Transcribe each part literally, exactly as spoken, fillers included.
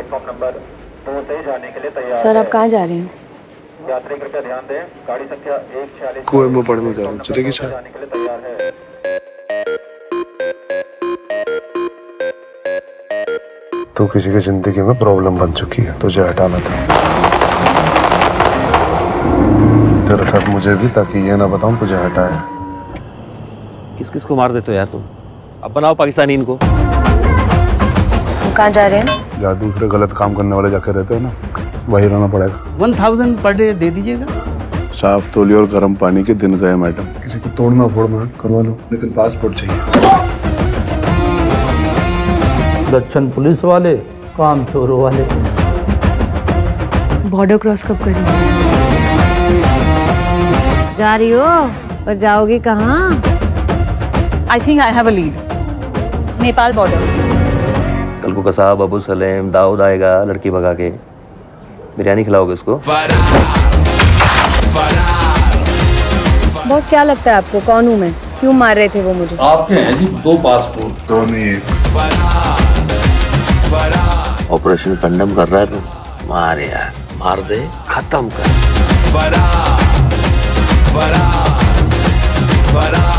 Platform number दो से जाने के लिए तैयार है। सर आप कहाँ जा रहे हैं? यात्री कृपया ध्यान दें, गाड़ी संख्या एक छियालीस कुएं में पड़ने जा रहा हूँ, चलेगी शायद। जाने के लिए तैयार है। तो किसी की जिंदगी में प्रॉब्लम बन चुकी है, तुझे हटाना था तेरे साथ मुझे भी, ताकि ये ना बताऊं तुझे हटाया। किस किस को मार देते हो यार तुम? अब बनाओ पाकिस्तानी इनको। कहाँ जा रहे हैं? जहाँ दूसरे गलत काम करने वाले जाके रहते हो ना, वही रहना पड़ेगा। वन थाउजेंड पर डे दे दीजिएगा। साफ तौली और गर्म पानी के दिन गए मैडम। किसी को तोड़ना फोड़ना करवा लो, लेकिन पासपोर्ट चाहिए। दक्षिण पुलिस वाले, काम चोरों वाले। बॉर्डर क्रॉस कब करेंगे? जा रही हो और जाओगी कहाँ? I think I have a lead. Nepal border. कल को कसाब, अबू सलेम, दाऊद आएगा लड़की भगा के। बिरयानी खिलाओगे उसको? बॉस क्या लगता है आपको, कौन हूँ मैं? क्यों मार रहे थे वो मुझे? आपके हैं जी दो पासपोर्ट। दो नहीं एक। ऑपरेशन कंडम कर रहा है तो मार यार, मार दे, खत्म कर। फरार, फरार, फरार।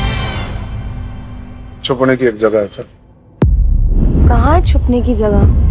छुपने की एक जगह है सर। कहाँ छुपने की जगह?